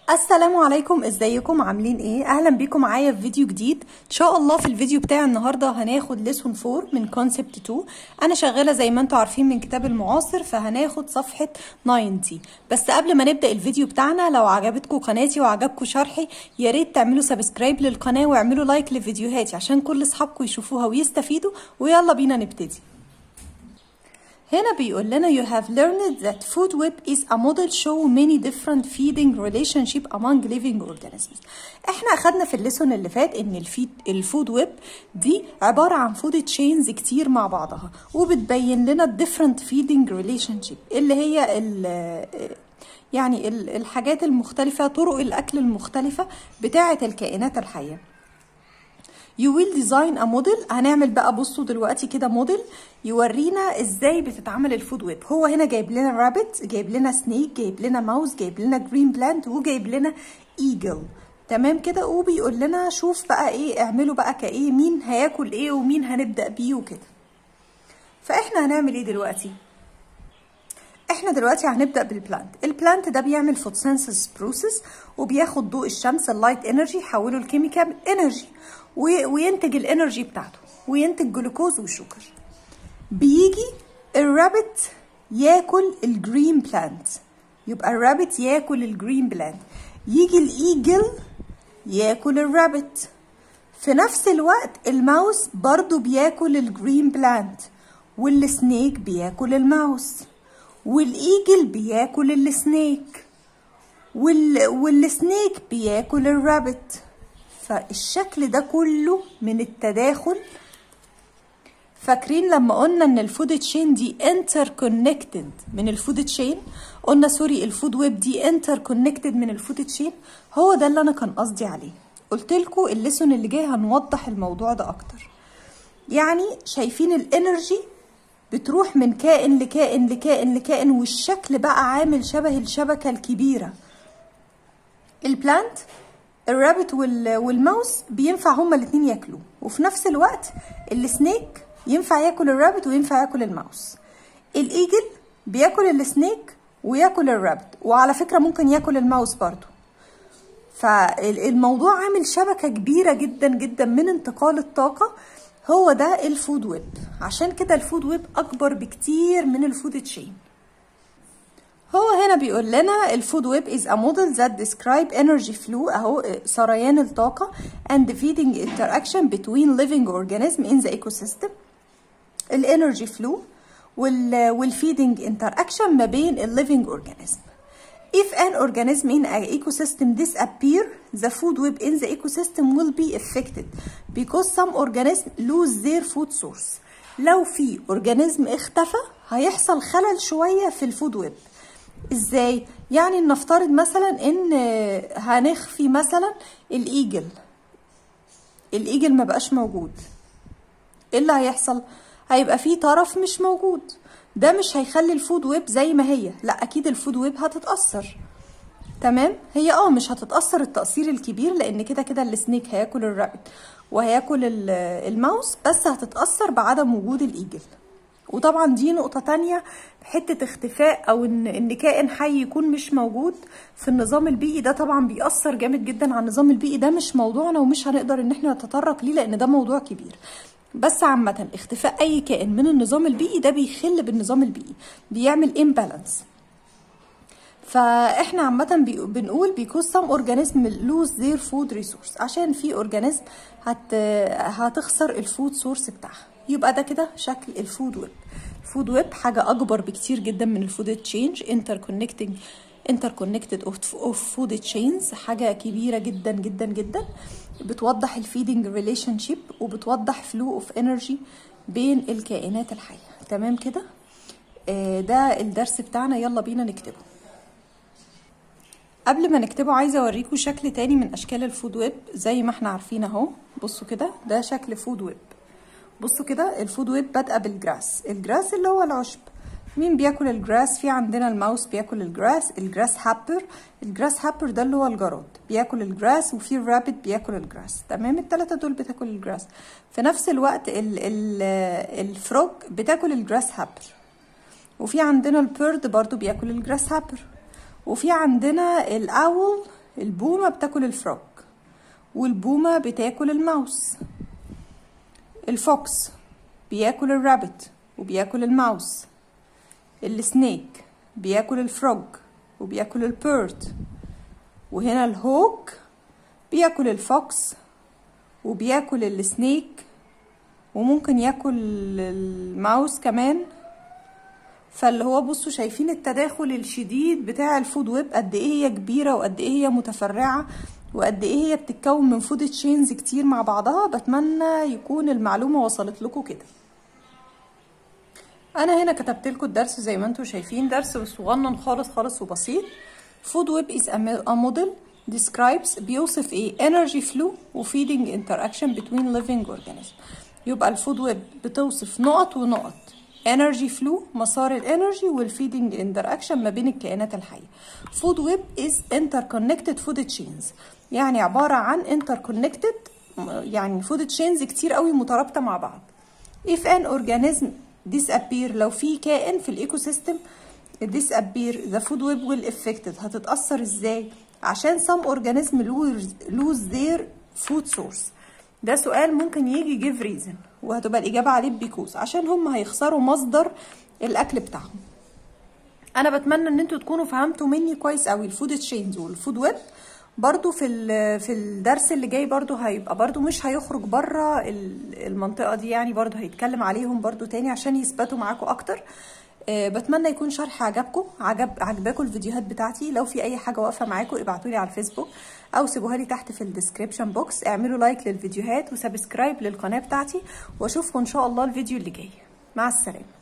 السلام عليكم، ازيكم؟ عاملين ايه؟ اهلا بيكم معايا في فيديو جديد. ان شاء الله في الفيديو بتاع النهارده هناخد ليسون 4 من كونسبت 2. انا شغاله زي ما انتم عارفين من كتاب المعاصر، فهناخد صفحه 90. بس قبل ما نبدا الفيديو بتاعنا، لو عجبتكم قناتي وعجبكم شرحي يا ريت تعملوا سبسكرايب للقناه واعملوا لايك لفيديوهاتي عشان كل اصحابكم يشوفوها ويستفيدوا. ويلا بينا نبتدي. هنا بيقول لنا you have learned that food web is a model show many different feeding relationship among living organisms. احنا اخدنا في الليسون اللي فات ان الفود ويب دي عبارة عن فود تشينز كتير مع بعضها، وبتبين لنا different feeding relationship اللي هي الحاجات المختلفة، طرق الاكل المختلفة بتاعة الكائنات الحية. You will design a model. هنعمل بقى، بصوا دلوقتي كده موديل يورينا ازاي بتتعمل الفود ويب. هو هنا جايب لنا رابت، جايب لنا سنيك، جايب لنا ماوس، جايب لنا جرين بلانت، وجايب لنا ايجل. تمام كده، وبيقول لنا شوف بقى ايه، اعملوا بقى كايه، مين هياكل ايه ومين هنبدأ بيه وكده. فاحنا هنعمل ايه دلوقتي؟ احنا دلوقتي هنبدأ بالبلانت. البلانت ده بيعمل فوتوسينثيسيس بروسيس، وبياخد ضوء الشمس اللايت انرجي يحوله لكيميكال انرجي، وينتج الانرجي بتاعته، وينتج جلوكوز وشوكر. بيجي الرابت ياكل الجرين بلانت، يبقى الرابت ياكل الجرين بلانت. يجي الايجل ياكل الرابت. في نفس الوقت الماوس برضو بياكل الجرين بلانت، والسنيك بياكل الماوس، والايجل بياكل السنيك، والسنيك بياكل الرابت. فالشكل ده كله من التداخل. فاكرين لما قلنا ان الفود تشين دي انتر كونكتد من الفود تشين؟ قلنا سوري، الفود ويب دي انتر كونكتد من الفود تشين. هو ده اللي انا كان قصدي عليه. قلت لكم الليسون اللي جاي هنوضح الموضوع ده اكتر. يعني شايفين الانرجي بتروح من كائن لكائن لكائن لكائن، والشكل بقى عامل شبه الشبكة الكبيرة. البلانت، الرابت والماوس بينفع هما الاتنين ياكلوا، وفي نفس الوقت السنيك ينفع ياكل الرابت وينفع ياكل الماوس. الايجل بياكل السنيك وياكل الرابت، وعلى فكرة ممكن ياكل الماوس برضو. فالموضوع عامل شبكة كبيرة جدا جدا من انتقال الطاقة. هو ده الفود ويب. عشان كده الفود ويب اكبر بكتير من الفود تشين. هو هنا بيقول لنا الفود ويب is a model that describe energy flow، اهو سريان الطاقة، and feeding interaction between living organism in the ecosystem. الانرجي فلو والفيدنج interaction ما بين living organism. If an organism in an ecosystem disappear, the food web in the ecosystem will be affected because some organisms lose their food source. لو في organism اختفى هيحصل خلل شوية في الفود ويب. ازاي؟ يعني نفترض مثلا ان هنخفي مثلا الايجل ما بقاش موجود. ايه اللي هيحصل؟ هيبقى فيه طرف مش موجود. ده مش هيخلي الفود ويب زي ما هي، لا اكيد الفود ويب هتتأثر. تمام؟ هي مش هتتأثر التأثير الكبير، لان كده كده السنيك هياكل الرابت وهياكل الماوس، بس هتتأثر بعدم وجود الايجل. وطبعا دي نقطة تانية، حتة اختفاء او ان كائن حي يكون مش موجود في النظام البيئي، ده طبعا بيأثر جامد جدا على النظام البيئي. ده مش موضوعنا ومش هنقدر ان احنا نتطرق ليه لان ده موضوع كبير. بس عامة اختفاء اي كائن من النظام البيئي ده بيخل بالنظام البيئي، بيعمل imbalance. فاحنا عامة بنقول because some organism lose their food resource، عشان في organism هتخسر الفود سورس بتاعها. يبقى ده كده شكل الفود ويب. الفود ويب حاجة أكبر بكتير جدا من الفود تشينج، interconnected of food chains، حاجة كبيرة جدا جدا جدا. بتوضح الفيدنج ريليشن شيب، وبتوضح فلو اوف انرجي بين الكائنات الحية. تمام كده؟ ده الدرس بتاعنا، يلا بينا نكتبه. قبل ما نكتبه عايزة اوريكم شكل تاني من اشكال الفود ويب. زي ما احنا عارفين اهو، بصوا كده، ده شكل فود ويب. بصوا كده، الفود ويب بادئه بالجراس. الجراس اللي هو العشب. مين بياكل الجراس؟ في عندنا الماوس بياكل الجراس هابر. الجراس هابر ده اللي هو الجراد بياكل الجراس، وفي الرابت بياكل الجراس. تمام، الثلاثه دول بتاكل الجراس. في نفس الوقت الفروج بتاكل الجراس هابر، وفي عندنا البيرد برضو بياكل الجراس هابر، وفي عندنا الاول البومة بتاكل الفروج، والبومة بتاكل الماوس. الفوكس بياكل الرابت وبياكل الماوس. السنيك بياكل الفروج وبياكل البيرد. وهنا الهوك بياكل الفوكس وبياكل السنيك وممكن ياكل الماوس كمان. فاللي هو بصوا شايفين التداخل الشديد بتاع الفود ويب، قد ايه هي كبيره وقد ايه هي متفرعه وقد ايه هي بتتكون من فود تشينز كتير مع بعضها. بتمنى يكون المعلومه وصلت لكم كده. انا هنا كتبت لكم الدرس زي ما انتم شايفين، درس صغنن خالص خالص وبسيط. فود ويب is a model describes بيوصف ايه؟ energy flow و feeding interaction between living organisms. يبقى الفود ويب بتوصف نقط ونقط، energy flow مسار الانرجي والفيدنج interaction ما بين الكائنات الحية. فود ويب is interconnected food chains، يعني عبارة عن interconnected، يعني food chains كتير قوي مترابطة مع بعض. if an organism disappear، لو في كائن في الايكو سيستم disappear the food web will affected، هتتأثر ازاي؟ عشان some organism lose their food source. ده سؤال ممكن يجي give reason، وهتبقى الإجابة عليه because، عشان هم هيخسروا مصدر الأكل بتاعهم. أنا بتمنى إن انتوا تكونوا فهمتوا مني كويس أوي الفود تشينز والفود ويب. برضو في الدرس اللي جاي برضو هيبقى برضو مش هيخرج بره المنطقة دي، يعني برضو هيتكلم عليهم برضو تاني عشان يثبتوا معاكم أكتر. بتمنى يكون شرح عجبكم، عجباكم الفيديوهات بتاعتي. لو في اي حاجه واقفه معاكم ابعتولي على الفيسبوك او سيبوها لي تحت في الديسكريبشن بوكس. اعملوا لايك للفيديوهات وسبسكرايب للقناه بتاعتي، واشوفكم ان شاء الله الفيديو اللي جاي. مع السلامه.